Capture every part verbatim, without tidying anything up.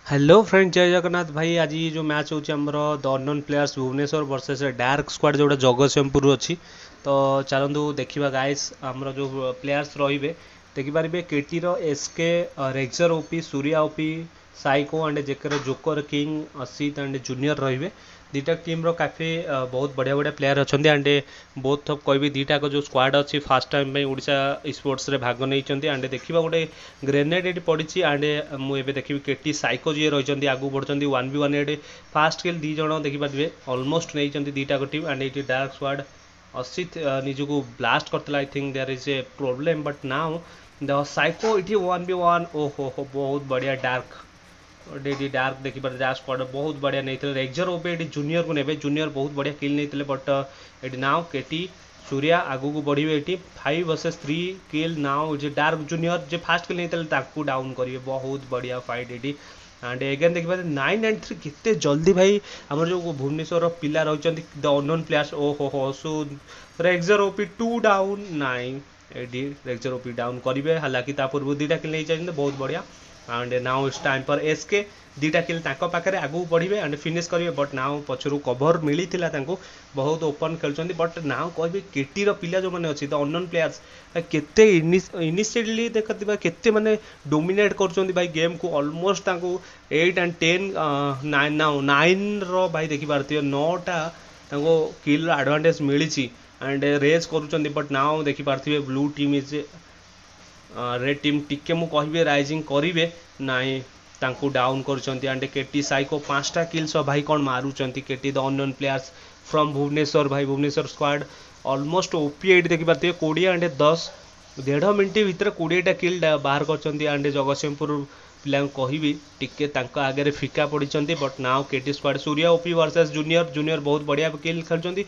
Hello friend, जय जगन्नाथ भाई। आज ये जो मैच होची हमरो the unknown players Bhubaneswar versus dark squad जोड़ा जगतसिंहपुर अच्छी। तो चलतु देखा गाइस हमरो जो प्लेयर्स रहिबे देखिपारे केटी रो SK rexar OP Surya OP psycho and जेकर joker king Asit and junior रहिबे। दीटा टीम रो काफी बहुत बढ़िया बढ़िया प्लेयर अच्छा एंड बहुत कह दीटा जो स्क्वाड अच्छी फास्ट टाइम ओडिशा स्पोर्ट्स रे भाग नहीं एंड देखा गोटे ग्रेनेड ये पड़ी एंड मुझे देखी केटी साइको जी रही आगू बढ़ते one by one at fast kill दी जन देखिपारे अलमोस्ट नहीं दीटा टीम एंड ये डार्क स्क्वाड असित निजक ब्लास्ट करता। I think there is a problem but now the psycho ये वन बी वन ओहो हो बहुत बढ़िया डार्क डी डार्क देखिए डार्क स्क्वाड बहुत बढ़िया नहीं रेक्सर ओपे ये जूनियर को नेबे जूनियर बहुत बढ़िया किल नहीं बट ये नाउ केटी सूर्या आगू को बढ़े ये five versus three kill now जे डार्क जूनियर जे फास्ट किल नहीं डाउन करेंगे बहुत बढ़िया फाइट ये एंड एगेन देखिए नाइन एंड थ्री केते जल्दी भाई आम जो भुवनेश्वर पिला रही द अननोन प्लेयर्स ओहो हो so rexar OP two down nine एडी रेक्सर ओपी डाउन करेंगे हालांकि पूर्व दुटा किल नहीं चाहिए बहुत बढ़िया and now it's time for SK दुटा किल पाखे आगू बढ़े एंड फिनिश करेंगे बट नाउ पछरू कभर मिली बहुत ओपन खेलुंट बट नाउ कह केटी पिला जो मैंने अच्छी द अननोन प्लेयर्स केते इनिशियली देखा केते माने डोमिनेट कर भाई गेम को almost eight and ten nine now nine रो भाई देखी पारती नौटा किल एडवांटेज मिली एंड रेज करुँच बट नाउ देखी पारे blue team is red team टिके मु कहबे राइजिंग करेंगे नाई तांकू डाउन कर केटी साइको पांचटा किल्स भाई कौन मारुंट KT the unknown players from Bhubaneswar भाई Bhubaneswar squad almost OP eight देखी पारे कोड़े एंड दस डेढ़ मिनट भितर कोड़ेटा किल बाहर कर एंड जगतसिंहपुर पिला कहबी टिके आगे फिका पड़ी but now KT squad Surya OP versus junior junior बहुत बढ़िया किल खेलुंट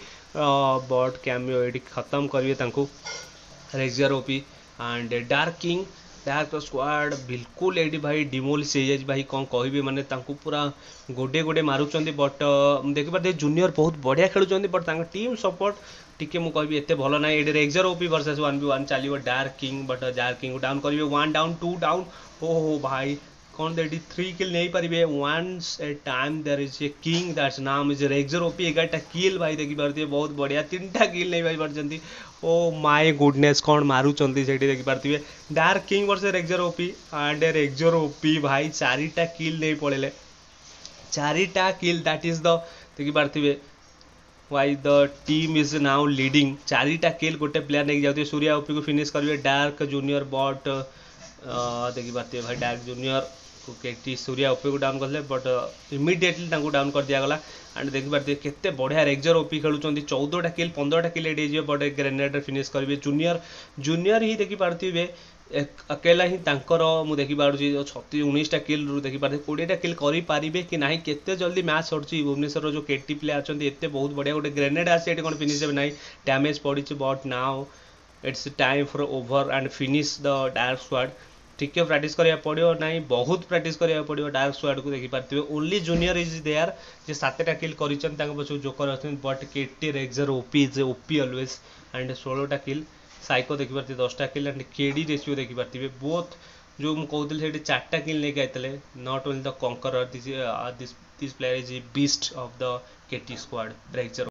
बट कैमियो ये खत्म करेंगे rexar OP and dark king dark squad बिल्कुल ये भाई डिमोलिश हो जाए भाई कौन कह माने पूरा गोडे गोडे मारुंट बट देखिए जूनियर बहुत बढ़िया खेलुंट बट टीम सपोर्ट टिके मु कहबी एते भल ना ये rexar OP versus one by one चलो dark king but dark king down करेंगे वन डाउन टू डाउन ओहो भाई कौन देटी थ्री किल नहीं पारे once a time there is a king that's नाम इज रेक्सर ओपी एगारटा किल भाई देखी पारे बहुत बढ़िया तीन टा किल नहीं पाई पार्टी ओ माय गुडनेस कौन मारुंट से देखी पारे dark king versus rexar OP and रेक्सर OP भाई चारिटा किल नहीं पड़े चारिटा किल दैट इज द देखी पारे why the team is now leading चारिटा किल गोटे प्लेयर नहीं जाते सूर्या ओपी को फिनिश करेंगे डार्क जूनियर बट देखी पारे भाई dark junior KT Surya OP को डाउन करते बट इमिडिएटली डाउन कर दिगला एंड देखी पारे केते बढ़िया रेक्सर ओपी खेलुंट चौदहटा किल पंद्रहटा किल एडे बट ग्रेनेड फिनिश करेंगे जूनियर जूनियर ही देखी पारे अकेला ही मुझे देखी पार्टी छत्तीस उन्नीसटा किल रू देखी पारे कोड़ेटा किल करें कि ना केते जल्दी मैच सर भुवनेश्वर जो केटी प्लेयर अच्छा एत बहुत बढ़िया गोटे ग्रेनेड आसे कौन फिनिश ना डैमेज पड़ी but now it's time for over and finish the dark squad ठीक है प्रैक्टिस करा पड़ो ना बहुत प्रैक्टिस करा पड़ो डार्क स्क्वाड को देखी पारे ओनली जूनियर इज देयर जे सातटा किल कर पछू जोकर अच्छे but KT rexar OP is OP always and सोलहटा किल साइको देखी पारे दसटा किल एंड केडी रेशियो देखी पारे बोथ जो मुझे कहते चार्टा किल लेके आते not only the conqueror this this this player is beast of the KT squad रेक्सर